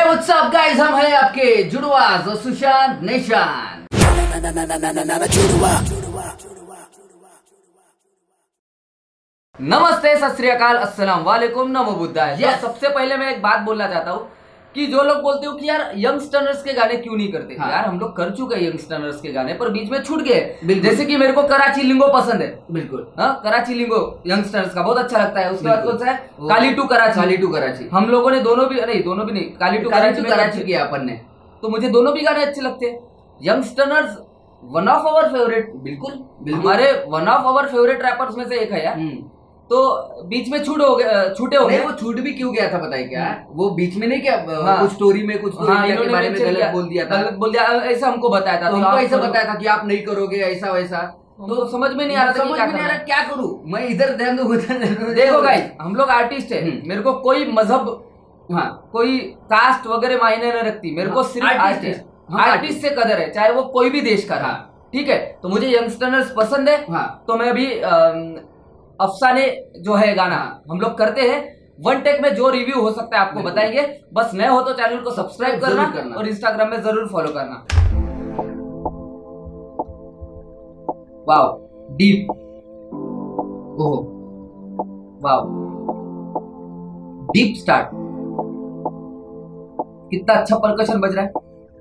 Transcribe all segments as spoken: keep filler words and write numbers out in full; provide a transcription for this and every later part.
What's up guys, हम हैं आपके जुड़वा जो सुशांत निशान। नमस्ते, सत श्री अकाल, अस्सलाम वालेकुम, नमो बुद्धाय। yes. तो सबसे पहले मैं एक बात बोलना चाहता हूँ कि जो लोग बोलते हो कि यार यंगस्टर्स के गाने क्यों नहीं करते। हाँ। यार हम लोग कर चुके हैं यंगस्टर्स के गाने, पर बीच में छूट गए। जैसे कि मेरे को कराची लिंगो पसंद है, बिल्कुल। हाँ, कराची लिंगो यंगस्टर्स का बहुत अच्छा लगता है। उसके बाद कौन सा है, काली टू कराची। काली टू कराची हम लोगों ने दोनों भी, नहीं दोनों भी नहीं, काली टू कराची कराची किया अपन ने। तो मुझे दोनों भी गाने अच्छे लगते हैं। Youngsters one of our favourite, बिल्कुल हमारे one of our favourite rappers में से एक है यार। तो बीच में छूट हो गए, छूटे हो गए। वो छूट भी क्यों गया था बताइए क्या? वो बीच में नहीं क्या, हाँ, कुछ स्टोरी में कुछ हाँ, के बारे में गलत बोल दिया था, गलत बोल दिया, ऐसा हमको बताया था। तो हमको ऐसा बताया था कि आप नहीं करोगे ऐसा वैसा। तो समझ में नहीं आ रहा था, समझ में नहीं आ रहा क्या करूं मैं, इधर ध्यान दो। देखो गाइस, हम लोग आर्टिस्ट है, मेरे को कोई मजहब, हाँ, कोई कास्ट वगैरह मायने नहीं रखती। मेरे को सिर्फ आर्टिस्ट आर्टिस्ट से कदर है, चाहे वो कोई भी देश का रहा। ठीक है, तो मुझे यंगस्टर्स पसंद है। तो मैं अभी अफसाने जो है गाना हम लोग करते हैं, वन टेक में जो रिव्यू हो सकता है आपको बताएंगे। बस नए हो तो चैनल को सब्सक्राइब करना, करना और इंस्टाग्राम में जरूर फॉलो करना। Wow, deep, oh wow, deep start, कितना अच्छा परकशन बज रहा है।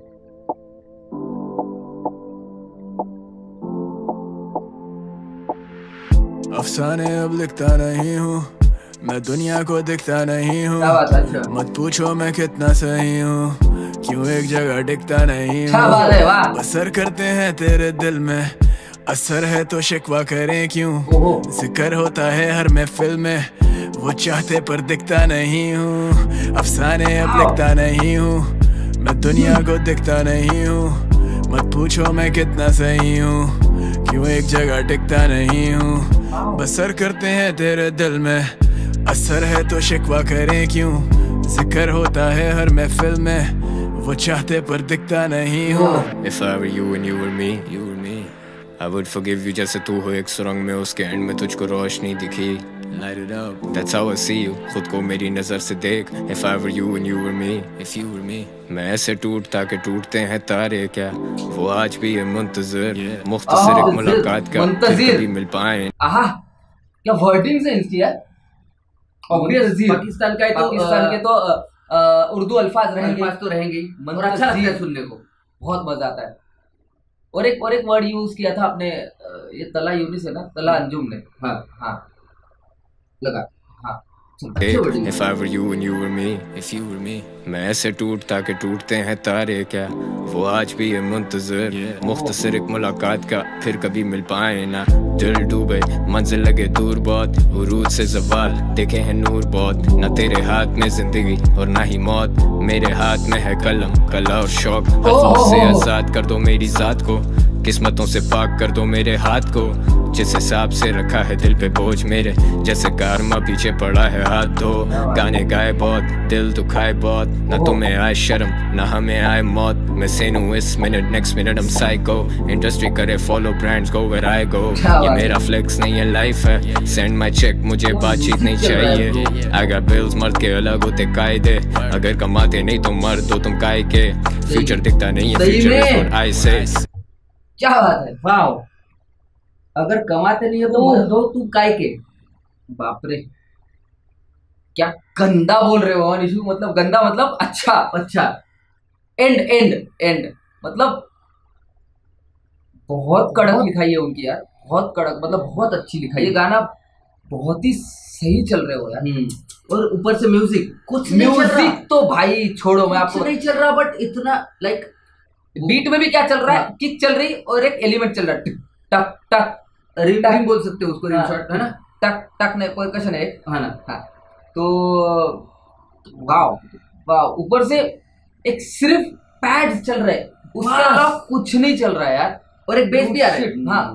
अफसाने अब लिखता नहीं हूँ, मैं दुनिया को दिखता नहीं हूँ। मत पूछो मैं कितना सही हूँ, क्यों एक जगह टिकता नहीं हूँ। बसर करते हैं तेरे दिल में, असर है तो शिकवा करें क्यों। जिक्र होता है हर महफिल में, वो चाहते पर दिखता नहीं हूँ। अफसाने अब लिखता नहीं हूँ, मैं दुनिया को दिखता नहीं हूँ। मत पूछो मैं कितना सही हूँ, क्यों एक जगह टिकता नहीं हूँ। बसर करते हैं तेरे दिल में, असर है तो शिकवा करें क्यों। जिक्र होता है हर महफिल में, वो चाहते पर दिखता नहीं हूँ। If I were you and you were me, you were me, I would forgive you जैसे तू हो एक सुरंग में, उसके एंड में तुझको रोशनी दिखी। Light it up, that's how I see you, खुद को मेरी नजर से देख। If I were you and you were me, if you were me, मैं ऐसे टूटता के टूटते हैं तारे क्या, वो आज भी है मुंतजर, मुख्तसर एक मुलाकात का, फिर कभी मिल पाए। आहा, क्या वर्डिंग से इंस्टी है। ऑब्वियसली पाकिस्तान का है तो पाकिस्तान के तो उर्दू अल्फाज रहेंगे, अल्फाज तो रहेंगे ही, और अच्छा लगता है सुनने को, बहुत मजा आता है। और एक और एक वर्ड यूज किया था आपने, ये तला यूनिस है ना, तला अंजुम ने। हाँ हाँ लगा, हाँ। If I were you and you were me, if you were me, मैं ऐसे टूटता के टूटते हैं तारे क्या, वो आज भी है मुंतजर, मुख्तसर एक मुलाकात का, फिर कभी मिल पाए ना। दिल डूबे मंजिल लगे दूर बहुत, उरूज से ज़वाल देखे हैं नूर बहुत। ना तेरे हाथ में जिंदगी और ना ही मौत, मेरे हाथ में है कलम, कला और शौक। अल्फाज़ से आज़ाद कर दो मेरी ज़ात को, किस्मतों से पाक कर दो मेरे हाथ को। जिस हिसाब से रखा है दिल पे बोझ मेरे, जैसे कारमा पीछे पड़ा है हाथ धो। गाने गाए बहुत, दिल दुखाए बहुत, ना तुम्हें आए शर्म ना हमें आए मौत। मैं सेन हूँ इस मिनट, नेक्स्ट मिनट हम साइको। इंडस्ट्री करे follow, brands go where I go. ये मेरा फ्लेक्स नहीं है, लाइफ है। सेंड माई चेक, मुझे बातचीत नहीं चाहिए। आई गॉट बिल्स, मर्द के अलग होते कायदे, अगर कमाते नहीं तो मर्द हो तुम काय के। फ्यूचर दिखता नहीं है, फ्यूचर इज व्हाट आई से। क्या बात है, वाओ। अगर कमाते नहीं हो तो मर्द हो तुम काय के। बाप रे, क्या गंदा बोल रहे हो निशु, मतलब गंदा मतलब अच्छा अच्छा। एंड एंड एंड मतलब बहुत कड़क लिखाई है उनकी यार, बहुत कड़क, मतलब बहुत अच्छी लिखाई है। ये गाना बहुत ही सही चल रहे हो यार। और ऊपर से म्यूजिक, कुछ म्यूजिक तो भाई छोड़ो, मैं आपको नहीं चल रहा, बट इतना लाइक बीट में भी क्या चल रहा है, किक चल रही और एक एलिमेंट चल रहा है, टक टक, रिंग बोल सकते हो उसको, रिंग शॉट है ना, टक टक ने कोई क्वेश्चन है, है ना। हाँ, तो वाओ वाओ, ऊपर से एक सिर्फ पैड्स चल रहे हैं, उसके अलावा कुछ नहीं चल रहा है यार। और एक बेस भी आ रहा है। हाँ,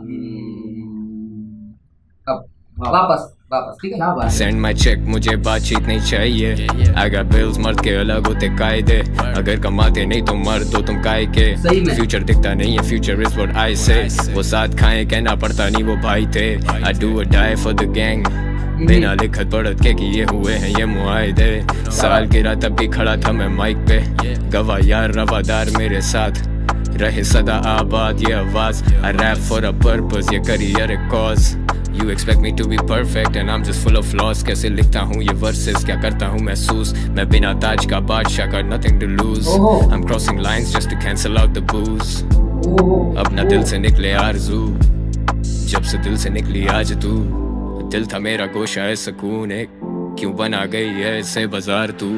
अब वापस वापस, ठीक है। सेंड माई चेक, मुझे बातचीत नहीं चाहिए। आई गॉट बिल्स, मर्द के अलग होते कायदे, अगर कमाते नहीं तो मर्द हो तुम काय के। फ्यूचर दिखता नहीं है, फ्यूचर इज व्हाट आई से। वो साथ खाएं कहना पड़ता नहीं, वो भाई थे। I do a die for the gang, बिना लिखत पढ़त के किए हुए हैं ये मुआहिदे। साल गिरा तब भी खड़ा था मैं माइक पे, गवाह यार रवादार मेरे साथ रहे सदा आबाद ये आवाज। I rap for a purpose, ये करियर एक cause। You expect me to be perfect and I'm just full of flaws। कैसे लिखता हूँ ये verses, क्या करता हूँ महसूस, मैं बिना ताज का बादशाह का nothing to lose। I'm crossing lines just to cancel out the booze। अपना दिल से निकले आरज़ू, जब से दिल से निकली आज तू। दिल था मेरा गोशा है सुकून एक, क्यों बना गई है इससे बाजार तू।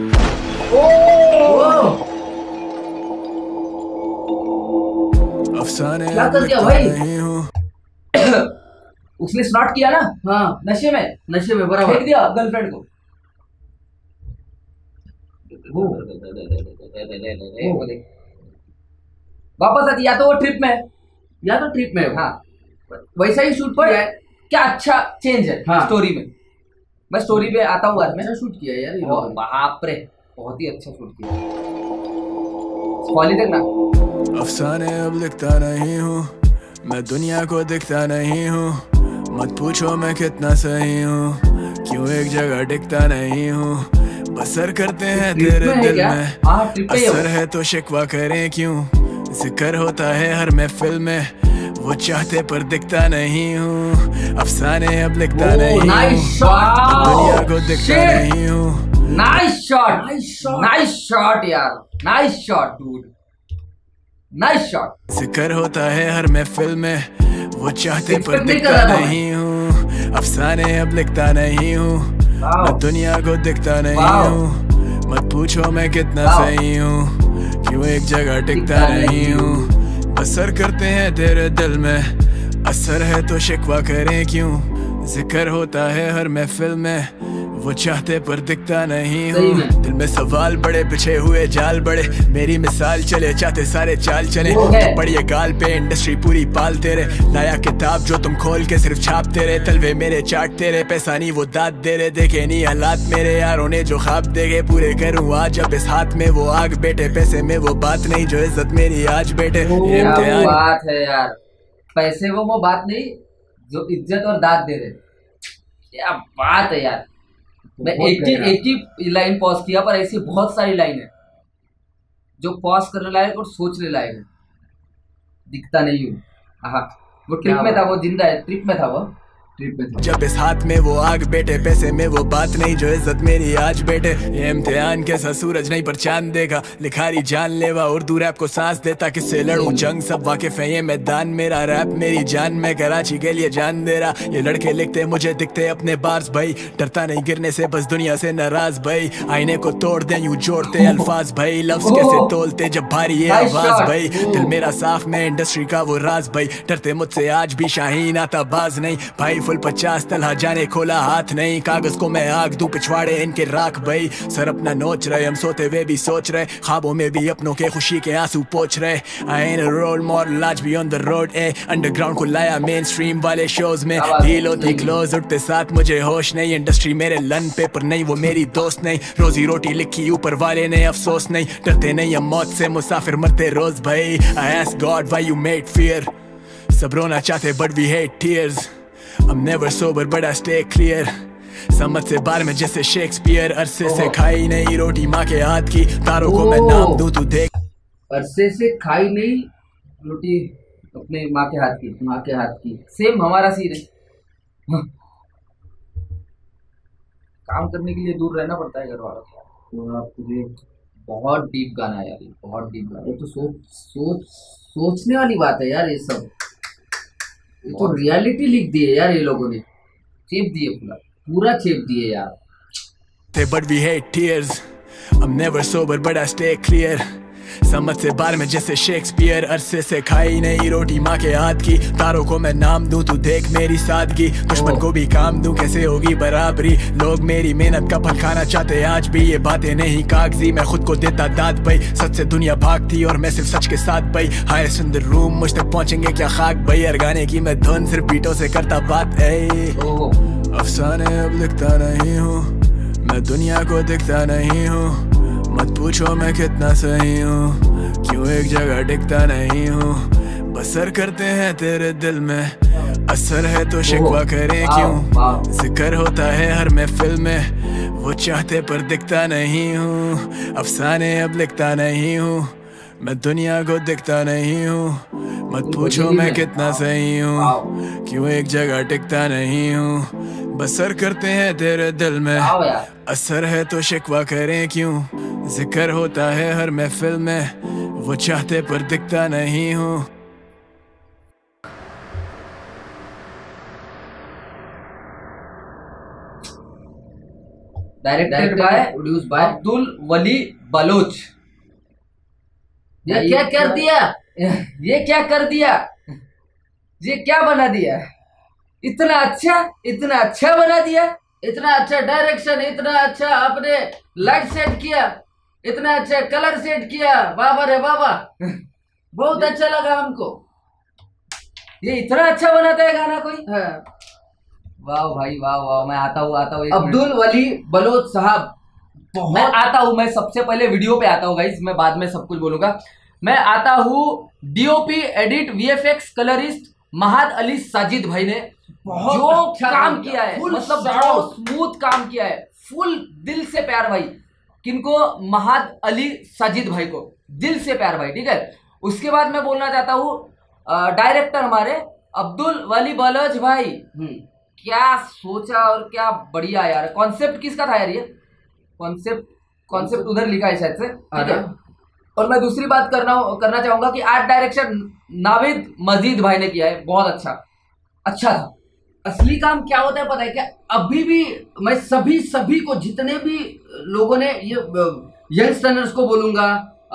अफसाने क्या कर दिया भाई? उसने स्टार्ट किया ना, हाँ नशे में, नशे में बराबर फेंक दिया गर्लफ्रेंड को। वापस आती, या तो वो ट्रिप में, या तो ट्रिप में, हाँ वैसा ही शूट किया है। क्या अच्छा चेंज है हाँ। स्टोरी में, मैं स्टोरी पे आता हूँ बाद में। शूट किया है यार, बाप रे बहुत ही अच्छा शूट किया। देखना अफसाने अब लिखता नहीं हूँ, मैं दुनिया को दिखता नहीं हूँ। मत पूछो मैं कितना सही हूँ, क्यों एक जगह टिकता नहीं हूँ। बसर करते हैं तेरे दिल में, असर है तो शिकवा करें क्यों। जिक्र होता है हर महफिल में, वो चाहते पर दिखता नहीं हूँ। अफसाने अब लिखता नहीं हूँ, दुनिया को दिखता नहीं हूँ। नाइस शॉट, नाइस शॉट यार, nice shot dude, nice shot. जिक्र होता है हर महफिल में, वो चाहते पर दिखता नहीं हूँ। अफसाने अब लिखता नहीं हूँ, मैं दुनिया को दिखता नहीं हूँ। मत पूछो मैं कितना सही हूँ, क्यों एक जगह टिकता नहीं हूँ। असर करते हैं तेरे दिल में, असर है तो शिकवा करें क्यों। जिक्र होता है हर महफिल में, वो चाहते पर दिखता नहीं हूँ। दिल में सवाल बड़े, पिछे हुए जाल बड़े, मेरी मिसाल चले चाहते सारे चाल चले। पढ़िए गाल पे इंडस्ट्री पूरी पाल तेरे, लाया किताब जो तुम खोल के सिर्फ छाप तेरे। तलवे मेरे चाट तेरे, पैसा नहीं वो दाद दे रहे। देखे नहीं हालात मेरे यारों ने जो ख्वाब देखे, पूरे करूँ आज अब इस हाथ में वो आग बेटे। पैसे में वो बात नहीं जो इज्जत मेरी आज बेटे। ये बात है यार, पैसे वो वो बात नहीं जो इज्जत और दाद दे रहे। क्या बात है यार। मैं एक ही एक ही लाइन पॉज किया, पर ऐसी बहुत सारी लाइन है जो पॉज करने लायक और सोचने लायक है। दिखता नहीं हूँ, हाँ वो ट्रिप में था, वो जिंदा है, ट्रिप में था वो, ट्रिप में था। जब इस हाथ में वो आग बेटे, पैसे में वो बात नहीं जो इज्जत मेरी आज बेटे। ये इम्तिहान कैसा सूरज नहीं पर चांद देगा, लिखारी जानलेवा उर्दू रैप को सांस देता। किससे लड़ूं जंग सब वाकिफ है ये मैदान मेरा। रैप मेरी जान, मैं कराची के लिए जान दे रहा। ये लड़के लिखते मुझे दिखते अपने बार्स भाई, डरता नहीं गिरने से बस दुनिया से नाराज भाई। आईने को तोड़ दे यूं जोड़ते अल्फाज भाई, लफ्ज कैसे तोलते जब भारी ये आवाज भाई। दिल मेरा साफ, मैं इंडस्ट्री का वो राज भाई, डरते मुझसे आज भी शाहीन आता बाज नहीं भाई। फुल पचास तलहा जाने खोला हाथ नहीं, कागज को मैं आग दूं पिछवाड़े इनके राख भाई। सर अपना नोच रहे, हम सोते हुए भी सोच रहे, ख्वाबों में भी अपनों के खुशी के आंसू पोंछ रहे। I am a role model आज भी ऑन द रोड ए, अंडरग्राउंड को लाया मेन स्ट्रीम वाले शोज में। डील होती क्लोज, उठते साथ मुझे होश नहीं। इंडस्ट्री मेरे लन पेपर नहीं, वो मेरी दोस्त नहीं। रोजी रोटी लिखी ऊपर वाले ने, अफसोस नहीं। डरते नहीं हम मौत से, मुसाफिर मरते रोज भाई। I ask God why you made fear, सब रोना चाहते but we hate tears. I'm never sober but I stay clear, समझ से बार में जैसे शेक्सपियर। अरसे से खाई नहीं रोटी माँ के हाथ की, तारों को मैं नाम दूं तू देख। अरसे से खाई नहीं रोटी अपने माँ के हाथ की, माँ के हाथ की। सेम हमारा सीन है, काम करने के लिए दूर रहना पड़ता है घर वालों से। बहुत डीप गाना है यार, बहुत डीप गाना। ये तो सोच सोच सोचने वाली बात है यार। ये सब ये तो रियलिटी लिख दी है यार, ये लोगों ने चेप दिए, पूरा पूरा चेप दिए यार। But we hate tears, I'm never sober but I stay clear, समझ से बार में जैसे शेक्सपियर। अरसे से खाई नहीं रोटी माँ के हाथ की, तारों को मैं नाम दूं तू देख मेरी सादगी। दुश्मन को भी काम दूं कैसे होगी बराबरी, लोग मेरी मेहनत का फल खाना चाहते आज भी। ये बातें नहीं कागजी, मैं खुद को देता दाद भाई। सच से दुनिया भागती और मैं सिर्फ सच के साथ भाई। हाईएस्ट इन द रूम, मुझ तक पहुंचेंगे क्या खाक भाई। हर गाने की मैं धुन सिर्फ बीटों से करता बात है। अफसाने अब लिखता नहीं हूँ, मैं दुनिया को दिखता नहीं हूँ। मत पूछो मैं कितना सही हूँ, क्यों एक जगह टिकता नहीं हूँ। बसर करते हैं तेरे दिल में, असर है तो शिकवा करें क्यों, जिक्र होता है हर महफिल में, वो चाहते पर दिखता नहीं हूँ। अफसाने अब लिखता नहीं हूँ, मैं दुनिया को दिखता नहीं हूँ। मत पूछो मैं कितना सही हूँ, क्यों एक जगह टिकता नहीं हूँ। बसर करते हैं तेरे दिल में, असर है तो शिकवा करें क्यों, जिक्र होता है हर महफिल में, वो चाहते पर दिखता नहीं हूँ। Directed by, produce by Abdul Wali Baloch. ये क्या कर दिया, ये क्या कर दिया, ये क्या बना दिया, इतना अच्छा, इतना अच्छा बना दिया, इतना अच्छा डायरेक्शन, इतना अच्छा आपने लाइट सेट किया, इतना अच्छा कलर सेट किया, बाबा रे बाबा, बहुत अच्छा लगा हमको। ये इतना अच्छा बनाता है गाना कोई? हाँ। वाह भाई वाह वाह। मैं आता हूँ आता हूँ अब्दुल वली बलोच साहब, मैं आता हूँ। मैं सबसे पहले वीडियो पे आता हूँ गाइस, मैं बाद में सब कुछ बोलूंगा। मैं आता हूँ DOP edit VFX colourist Mahad Ali Sajid भाई ने जो अच्छा काम किया है, मतलब जो स्मूथ काम किया है, फुल दिल से प्यार भाई। किनको? महाद अली साजिद भाई को दिल से प्यार भाई, ठीक है। उसके बाद मैं बोलना चाहता हूँ डायरेक्टर हमारे अब्दुल वली बलोच भाई, क्या सोचा और क्या बढ़िया यार। कॉन्सेप्ट किसका था यार? ये कॉन्सेप्ट कॉन्सेप्ट उधर लिखा है शायद से, ठीक है। और मैं दूसरी बात करना करना चाहूंगा कि आर्ट डायरेक्शन नाविद मजीद भाई ने किया है, बहुत अच्छा अच्छा था। असली काम क्या होता है पता है क्या? अभी भी मैं सभी सभी को, जितने भी लोगों ने ये यंगस्टर्स को बोलूंगा,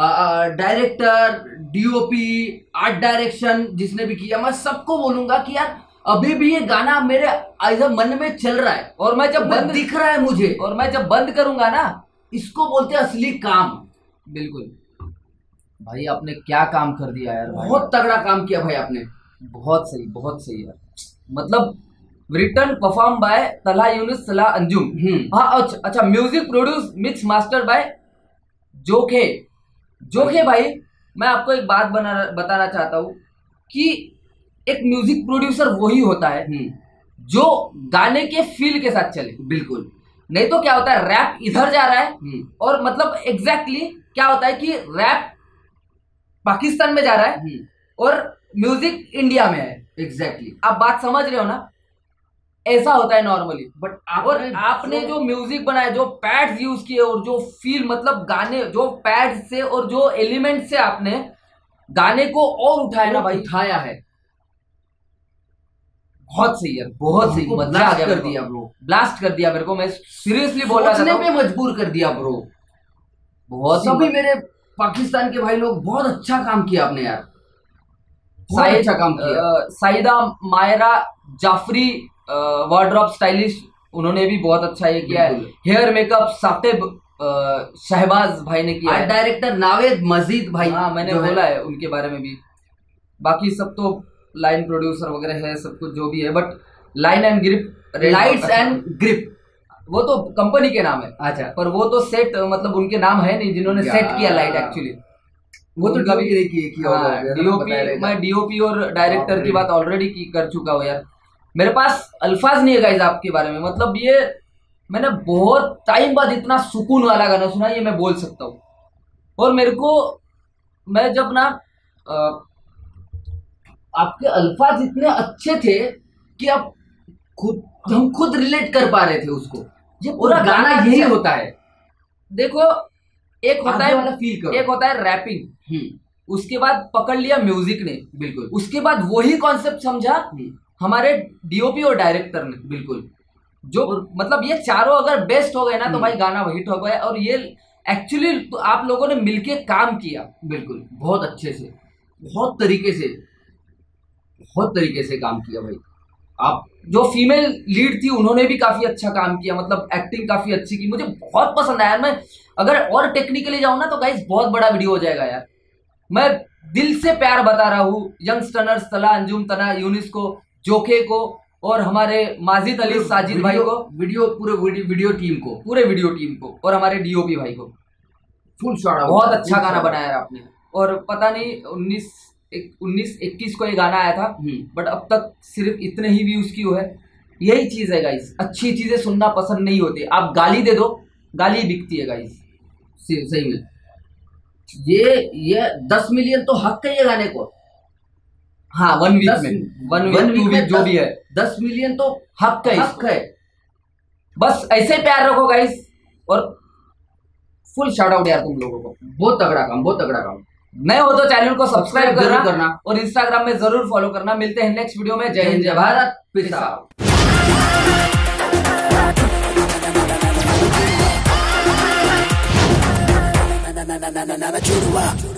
डायरेक्टर, डीओपी, आर्ट डायरेक्शन जिसने भी किया, मैं सबको बोलूंगा कि यार अभी भी ये गाना मेरे ऐसा मन में चल रहा है, और मैं जब बंद दिख रहा है मुझे, और मैं जब बंद करूंगा ना, इसको बोलते हैं असली काम। बिल्कुल भाई, आपने क्या काम कर दिया यार, बहुत तगड़ा काम किया भाई आपने, बहुत सही बहुत सही यार। मतलब रिटर्न परफॉर्म बाय तला यूनुस सला अंजुम। हाँ अच्छा अच्छा। Music produce mix master by Jokhay Jokhay भाई। मैं आपको एक बात बना बताना चाहता हूँ कि एक म्यूजिक प्रोड्यूसर वही होता है जो गाने के फील के साथ चले। बिल्कुल, नहीं तो क्या होता है, रैप इधर जा रहा है और मतलब एग्जैक्टली क्या होता है कि रैप पाकिस्तान में जा रहा है और म्यूजिक इंडिया में है। एग्जैक्टली, आप बात समझ रहे हो ना, ऐसा होता है नॉर्मली। बट और आपने जो म्यूजिक बनाया, जो पैड्स यूज किए और जो फील, मतलब गाने जो पैड से और जो एलिमेंट से आपने गाने को और उठाया ना भाई, उठाया है, बहुत सही यार, बहुत सही। मजा आ गया, कर दिया ब्रो, ब्लास्ट कर दिया मेरे को। मैं सीरियसली बोल रहा था, पे मजबूर कर दिया ब्रो। बहुत सभी मेरे पाकिस्तान के भाई लोग, बहुत अच्छा काम किया आपने यार, बहुत अच्छा काम किया। साइदा मायरा जाफरी वार्डरोब स्टाइलिश, उन्होंने भी बहुत अच्छा ये किया है। हेयर मेकअप साकिब शहबाज भाई ने किया है। डायरेक्टर नावेद मजीद भाई, हाँ मैंने बोला है उनके बारे में भी। बाकी सब तो लाइन प्रोड्यूसर वगैरह है, सब कुछ जो भी है, but line and grip, lights and grip वो तो कंपनी के नाम है। अच्छा, पर वो तो सेट, मतलब उनके नाम है नहीं जिन्होंने सेट किया लाइट, एक्चुअली वो तो कभी किया। डीओपी, मैं डीओपी और डायरेक्टर की बात ऑलरेडी की कर चुका हूँ यार, मेरे पास अल्फाज नहीं है गाइस आपके बारे में। मतलब ये मैंने बहुत टाइम बाद इतना सुकून वाला गाना सुना, ये मैं बोल सकता हूँ। और मेरे को, मैं जब ना आ, आपके अल्फाज इतने अच्छे थे कि आप खुद, हम खुद रिलेट कर पा रहे थे उसको। ये पूरा गाना यही होता है। देखो, एक होता है फील करो, एक होता है रैपिंग, उसके बाद पकड़ लिया म्यूजिक ने, बिल्कुल, उसके बाद वही कॉन्सेप्ट समझा हमारे डीओपी और डायरेक्टर ने, बिल्कुल, जो मतलब ये चारों अगर बेस्ट हो गए ना तो भाई गाना हिट हो गया। और ये एक्चुअली तो आप लोगों ने मिलके काम किया, बिल्कुल, बहुत अच्छे से, बहुत तरीके से, बहुत तरीके से काम किया भाई। आप जो फीमेल लीड थी उन्होंने भी काफी अच्छा काम किया, मतलब एक्टिंग काफी अच्छी की, मुझे बहुत पसंद आया। मैं अगर और टेक्निकली जाऊं ना तो गाइस बहुत बड़ा वीडियो हो जाएगा यार। मैं दिल से प्यार बता रहा हूँ यंगस्टर्स, तला अंजुम, तना यूनिस को, जोखे को और हमारे माजिद अली साजिद भाई को, वीडियो पूरे वीडियो टीम को, पूरे वीडियो टीम को, और हमारे डीओपी भाई को। फुल शॉट, बहुत अच्छा गाना बनाया आपने। और पता नहीं उन्नीस एक उन्नीस इक्कीस को ये गाना आया था, बट अब तक सिर्फ इतने ही व्यूज की है। यही चीज है गाइस, अच्छी चीजें सुनना पसंद नहीं होती। आप गाली दे दो, गाली बिकती है गाइस। सही में ये ये दस मिलियन तो हक है ये गाने को। हाँ, वन वीक में, वन वन वीक में जो भी है, दस मिलियन तो हक है, हक है। बस ऐसे प्यार रखो गाइस, और फुल शाउट आउट यार तुम लोगों को। बहुत तगड़ा काम, बहुत तगड़ा काम। नए हो तो चैनल को सब्सक्राइब करना, करना और इंस्टाग्राम में जरूर फॉलो करना। मिलते हैं नेक्स्ट वीडियो में। जय हिंद, जय भारत, पीस आउट।